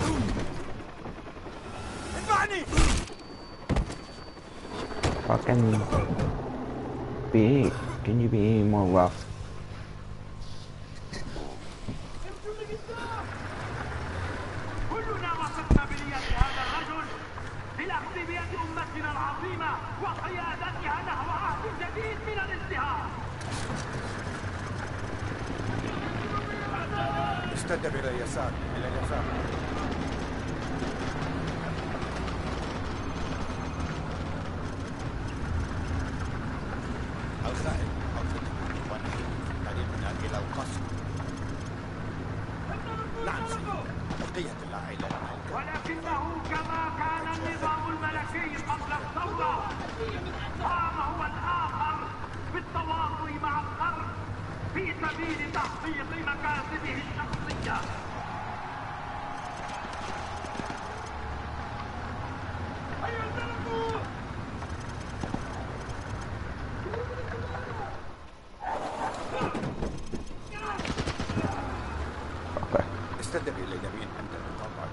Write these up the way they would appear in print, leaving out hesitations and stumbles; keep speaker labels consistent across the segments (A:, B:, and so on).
A: Fucking be, can you be any more rough?
B: كلنا وثقنا بنية هذا الرجل بالأخذ بيد أمتنا العظيمة وقيادتها نحو عهد جديد من الازدهار.
C: استدب إلى اليسار، إلى اليسار. الخائن طريقنا إلى القصر. نعم سيدي، بقية العائلة
B: ولكنه كما كان النظام الملكي قبل الثورة قام هو الآخر بالتواصل مع الغرب في سبيل تحقيق مكاسبه الشخصية.
C: استدب إلى اليمين عند القطع.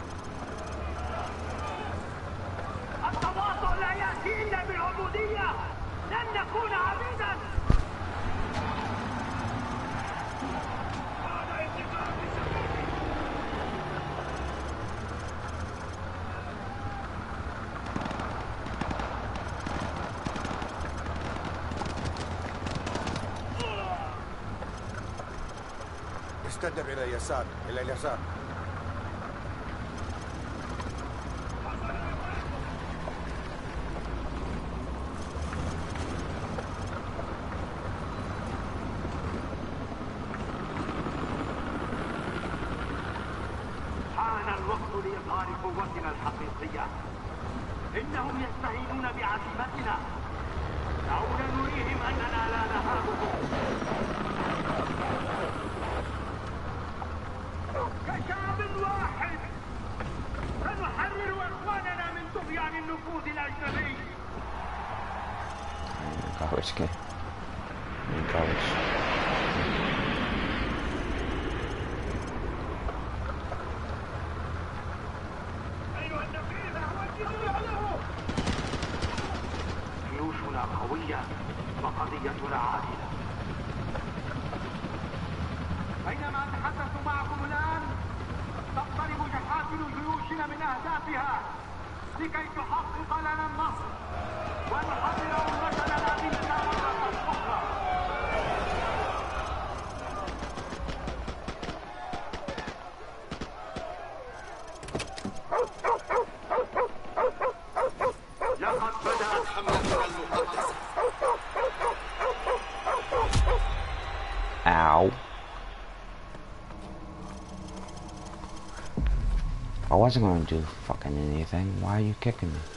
B: التواطؤ لا يأتي إلا بالعبودية، لن نكون عبيدا.
C: استدب إلى اليسار، إلى اليسار.
B: حان الوقت لإظهار قوتنا الحقيقية. إنهم يستهينون بعزيمتنا. دعونا نريهم أننا لا نهابهم. كشعب واحد سنحرر إخواننا من طغيان النفوذ الأجنبي.
A: College kid. In college.
B: أيها النفيذ وجهوا له. جيوشنا قوية وقضيتنا عادلة. بينما أتحدث معكم الآن تقترب جحافل جيوشنا من أهدافها لكي تحقق لنا النصر ونحرر أمتنا العزيزة مرة أخرى. لقد بدأت حملتنا المقدسة.
A: Ow. I wasn't going to do fucking anything. Why are you kicking me?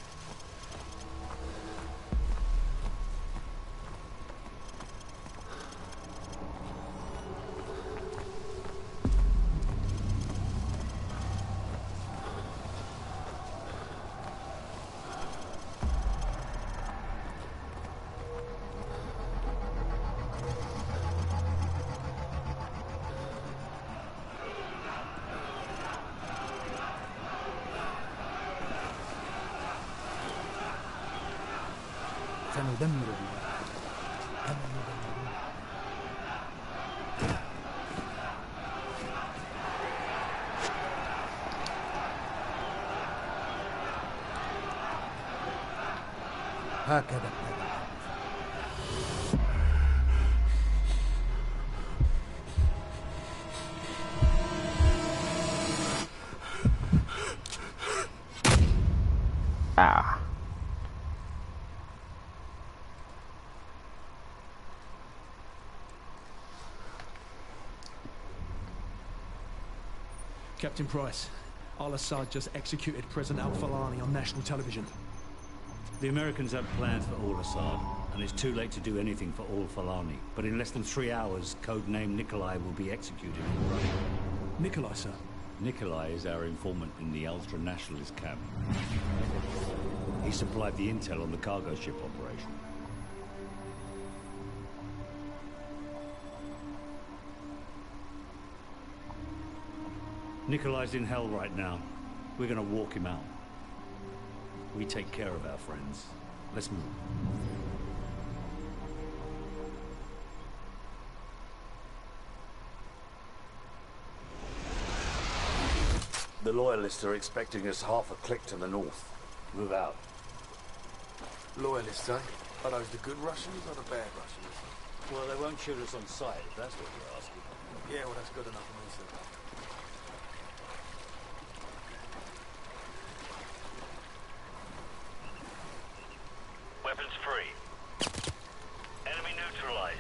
D: سندمر هكذا
A: Ah.
D: Captain Price, Al-Assad just executed President Al-Falani on national television.
E: The Americans have plans for Al-Assad, and it's too late to do anything for Al-Falani. But in less than 3 hours, codename Nikolai will be executed in Russia.
D: Nikolai, sir.
E: Nikolai is our informant in the ultra-nationalist camp. He supplied the intel on the cargo ship operation. Nikolai's in hell right now. We're gonna walk him out. We take care of our friends. Let's move. The Loyalists are expecting us half a click to the north. Move out.
C: Loyalists, eh? Are those the good Russians or the bad Russians?
E: Well, they won't shoot us on sight, if that's what you're asking.
C: Yeah, well, that's good enough for me, sir.
B: Weapons free. Enemy neutralized.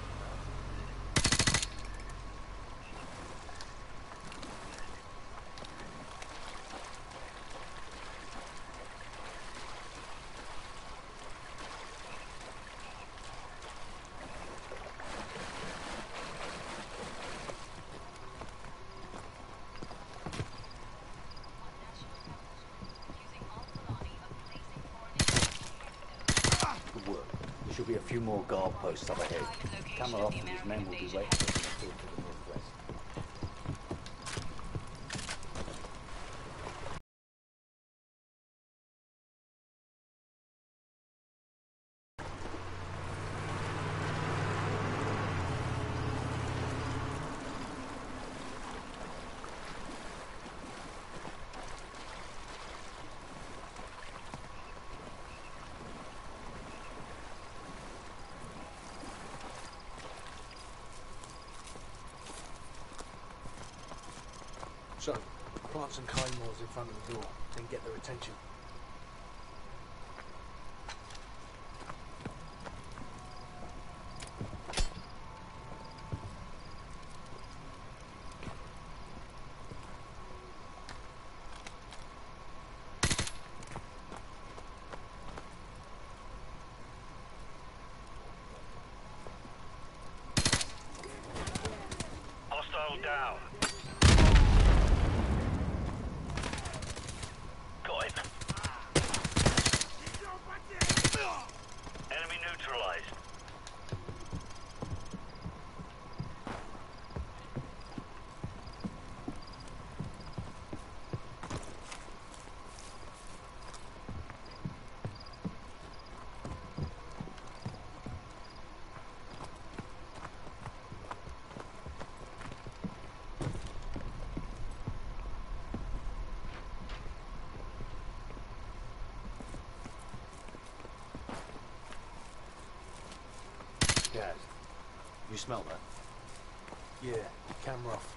E: Good work. There should be a few more guard posts up ahead. Kamarov and his men will be waiting for us to the northwest.
C: So, plant some claymores in front of the door, then get their attention.
B: Hostile down. Got him. Enemy neutralized.
E: Gaz, you smell that?
C: Yeah, camera off.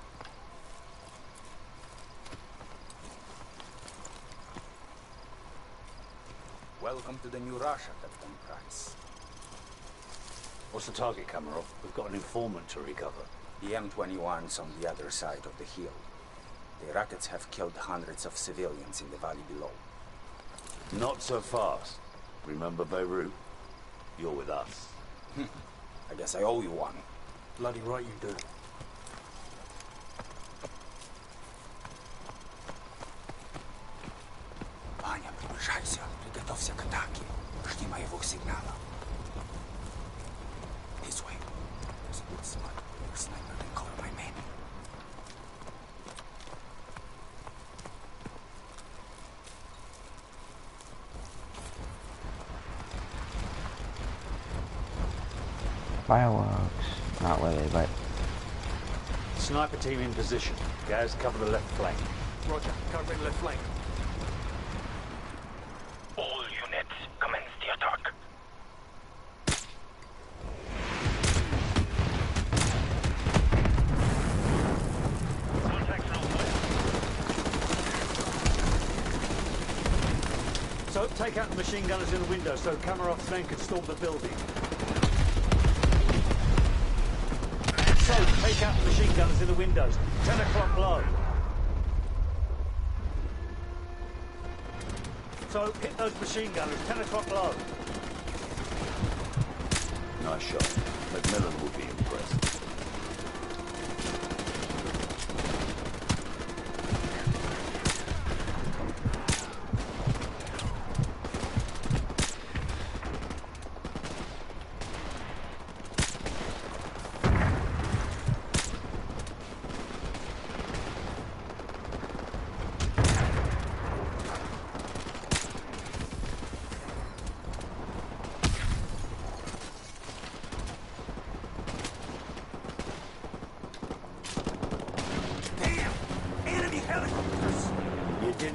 F: Welcome to the new Russia, Captain Price.
E: What's the target, Kamarov? We've got an informant to recover.
F: The M21's on the other side of the hill. The rockets have killed hundreds of civilians in the valley below.
E: Not so fast. Remember Beirut? You're with us.
F: I guess I owe you one.
C: Bloody right you do.
F: Ваня, приближайся. Приготовься к атаке. Жди моего сигнала. This way. There's a good spot. Your sniper can cover my men.
A: Fireworks. Not really, but
E: Sniper team in position. Gaz, cover the left flank.
C: Roger, covering left flank.
B: All units, commence the attack. Contact northwest.
E: So, take out the machine gunners in the window so Kamarov's men can storm the building. So, take out the machine gunners in the windows. 10 o'clock low. So, hit those machine gunners. 10 o'clock low. Nice shot. Macmillan will be impressed.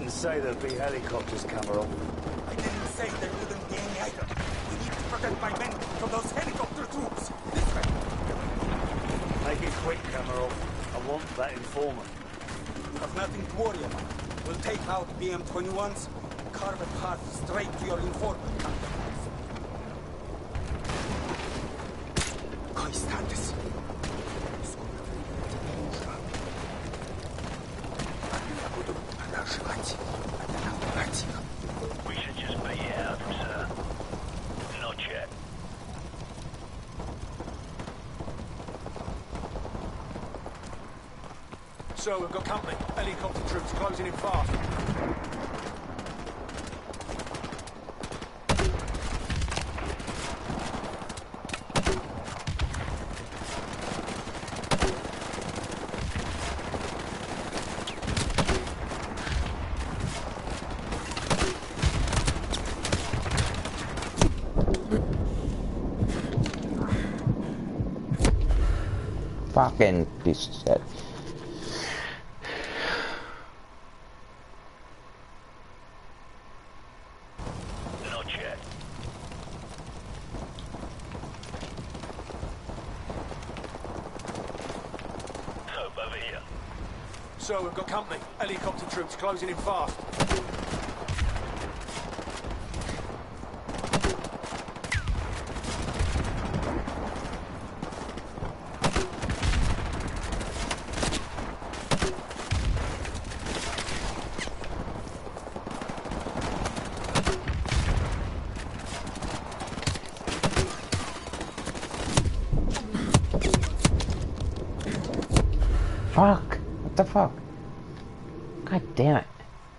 E: didn't say there'd be helicopters, Kamarov.
F: I didn't say there wouldn't be any either. We need to protect my men from those helicopter troops. This way.
E: Make it quick, Kamarov. I want that informant.
F: You have nothing to worry about. We'll take out BM-21s, carve a path straight to your informant. Константес. Я буду продолжать. Это наблюдать.
B: We should just be out, sir. Not yet.
C: So we've got company. Helicopter troops closing in fast.
A: Fucking piece of shit.
B: Not yet. Hope over here.
C: So we've got company. Helicopter troops closing in fast.
A: Fuck! What the fuck? God damn it.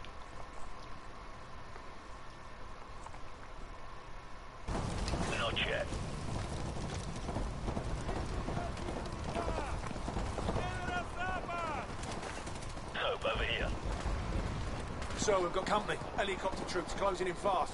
B: Not yet. Hope over here.
C: So we've got company. Helicopter troops closing in fast.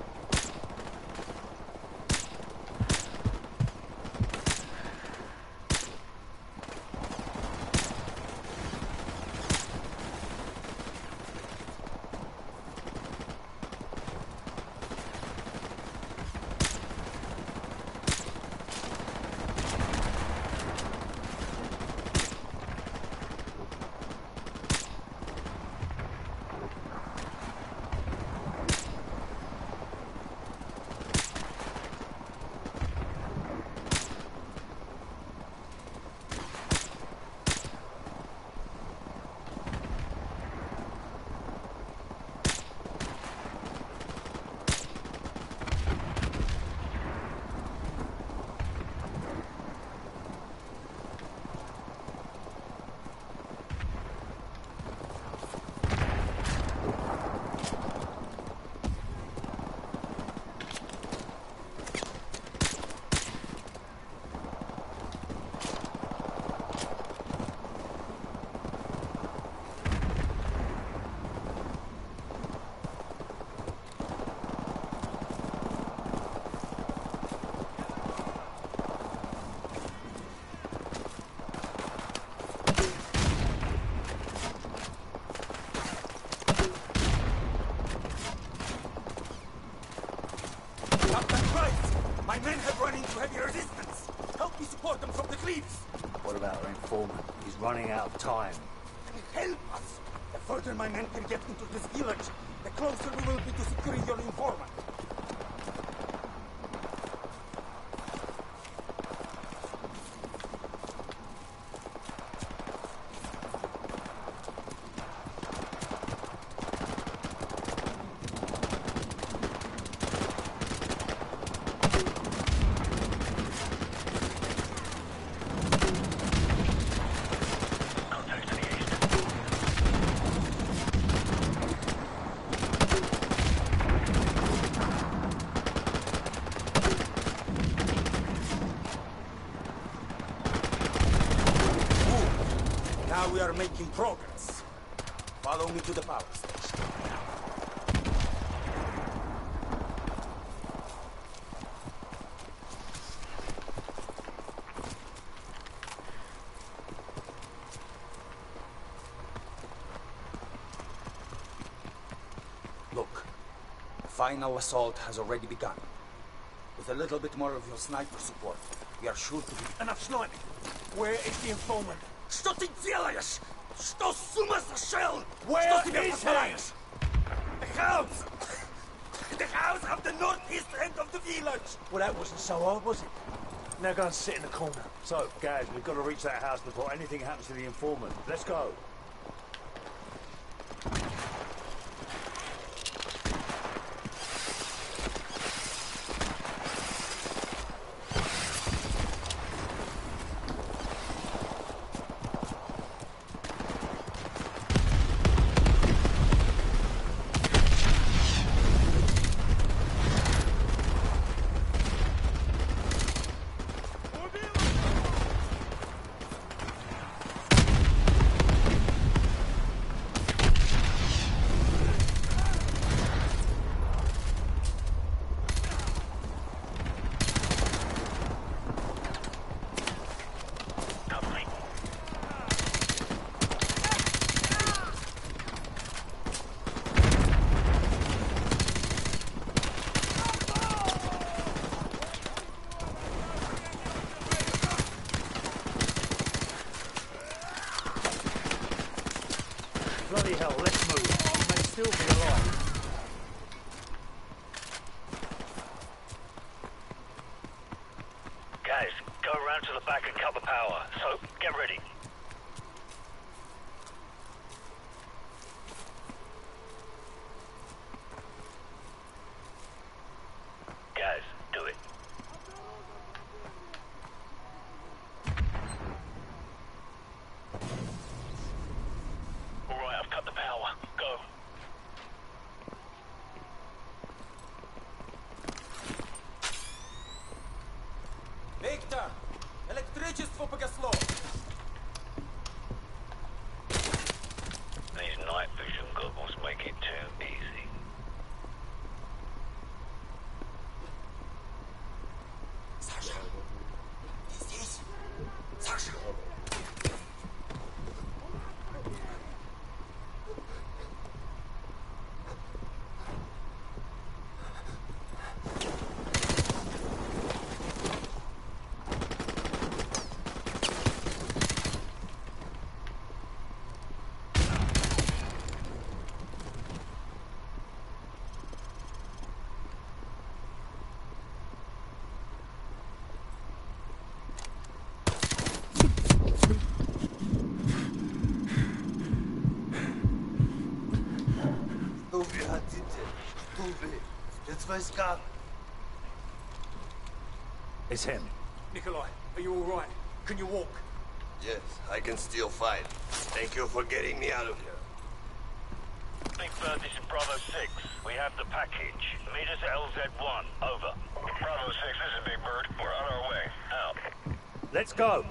F: My men have run into heavy resistance. Help me support them from the cliffs.
E: What about our informant? He's running out of time.
F: Help us. The further my men can get into this village, the closer we will be to securing your informant. Now we are making progress. Follow me to the power station. Look, the final assault has already begun. With a little bit more of your sniper support, we are sure to be...
C: Enough sniping. Where is the informant?
G: Что ты делаешь? Что с ума сошел?
C: Where
G: Что тебе
C: is
G: позволяешь? The house! The house of the northeast end of the village!
C: Well, that wasn't so hard, was it? Now go and sit in the corner.
E: So, Gaz, we've got to reach that house before anything happens to the informant. Let's go. Bloody hell, let's move. We may still be alive.
H: Guys, go around to the back and cut the power. So, get ready. Guys, do it. Alright, I've cut the power. Go.
F: Victor! Электричество погасло!
H: These night vision goggles make it too easy.
G: Саша! Ты здесь? Саша! Что вы хотите? Кто вы? Спецвойска?
E: It's him.
C: Nikolai, are you all right? Can you walk?
G: Yes, I can still fight. Thank you for getting me out of here.
H: Big Bird, this is Bravo 6. We have the package. Meet us at LZ1. Over. Bravo 6, this is Big Bird. We're on our way. Out.
E: Let's go.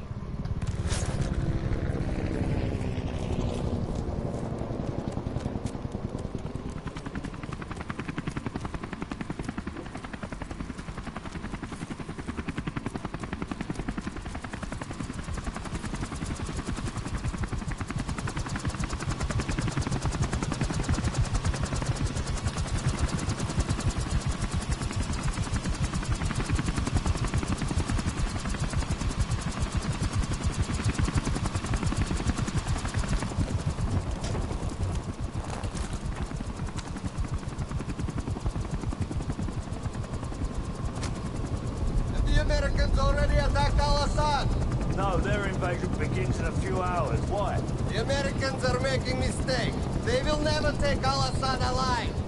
G: The Americans already attacked Al-Assad!
E: No, their invasion begins in a few hours. Why?
G: The Americans are making mistakes. They will never take Al-Assad alive.